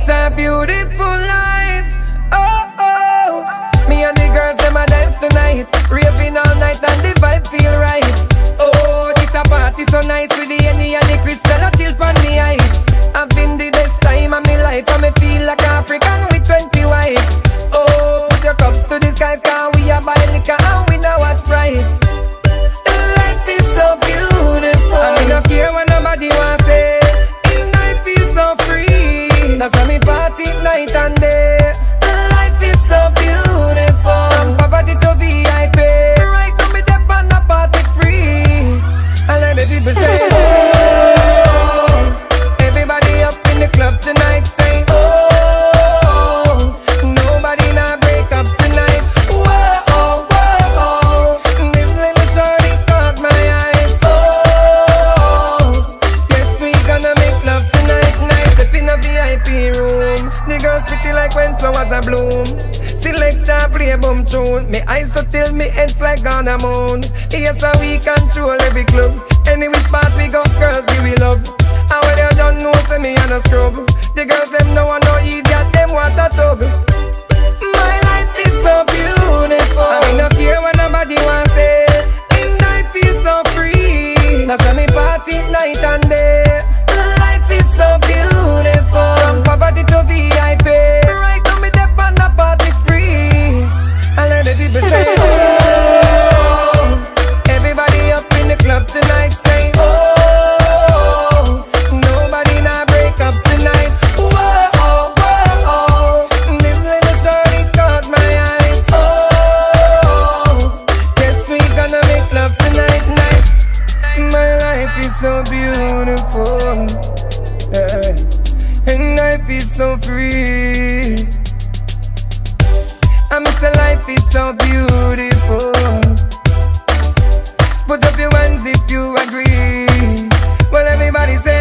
a beautiful life. Oh, oh. Me and the girls, them a dance tonight, raving all night and the vibe feel right. Oh, this a party so nice with the Henny and the crystal a chill on the ice. I've been the best time of my life and me feel like African with 20 wife. Oh, put your cups to the skies, cause we a buy liquor and we no watch price. Life is so beautiful, I me no care what nobody want say. In life feel so free, that's why me party night and day. Life is so beautiful, from poverty to VIP. Right now me dep on a party spree, and let the people say oh. Everybody up in the club tonight say oh. Nobody not break up tonight. Whoa, oh, whoa, oh. This little shorty caught my eyes. Oh, yes, we gonna make love tonight. Night up in a VIP room. The girls pretty like when flowers are bloom. Selector play boom tune. Me eyes so till me head flag on the moon. Yes, so we control every club. Any which part we go, girls you will love. And when you don't know, say me and a scrub. The girls them no one no idiot, them want a tug. My life is so beautiful, I me no care what nobody want say. In life feel so free, that's why me party night and day. Life is so beautiful, from poverty to VIP. Right now me dep on a party spree, and let the people say oh. Everybody up in the club tonight say oh. Nobody not break up tonight. Whoa, oh, whoa, oh. This little shorty caught my eyes. Oh, guess we gonna make love tonight, night. My life is so beautiful, yeah. And life is so free. I miss a life is so beautiful. Put up your hands if you agree. Well, everybody say